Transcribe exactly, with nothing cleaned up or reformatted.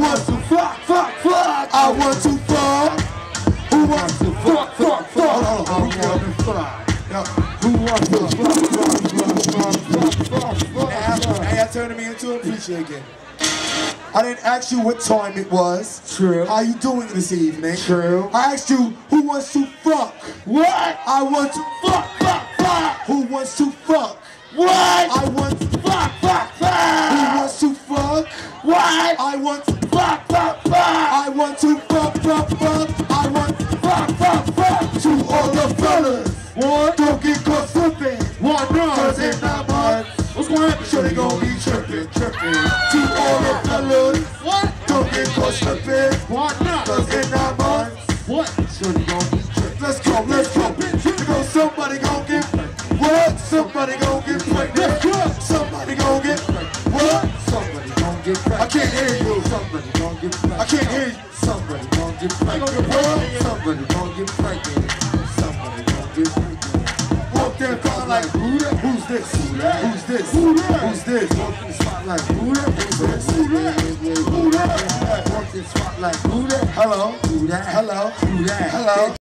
wants to fuck, fuck, fuck? I want to fuck. Who wants to fuck, fuck, fuck? Hold on, hold on, who wants to fuck, fuck, fuck, fuck, fuck, fuck? Hey, y'all turning me into a preacher again. I didn't ask you what time it was. True. How you doing this evening? True. I asked you who wants to fuck. What? I want to fuck, fuck, fuck. Who wants to fuck? What? I want to fuck, fuck, fuck. Who wants to fuck? What? I want to fuck, fuck, fuck. I want to fuck, fuck, fuck. I want to fuck, fuck, fuck. To all the fellas. What? Don't get caught slipping. What? No. Cause in nine months, what's gonna happen? sure they gon' be tripping, tripping. To all the fellas. What? Don't get caught slipping. What? No. Cause in nine months, What? sure they gon' be tripping. Let's go, let's go. Because somebody gon' get what? Somebody gon' get pregnant. Somebody gon' get what? Somebody gon' get pregnant. I can't hear you. Somebody gon' get pregnant. I can't hear you. Somebody gon' get pregnant. Somebody gon' get pregnant. Somebody gon' get pregnant. Walk there calling like, who that? Who's this? Who that? Who's this? Who that? Who's this? Walk in the spot like who that? Who's this? Who that? Who that? Walk in the spot like who that? Hello? Who that? Hello? Who that? Hello?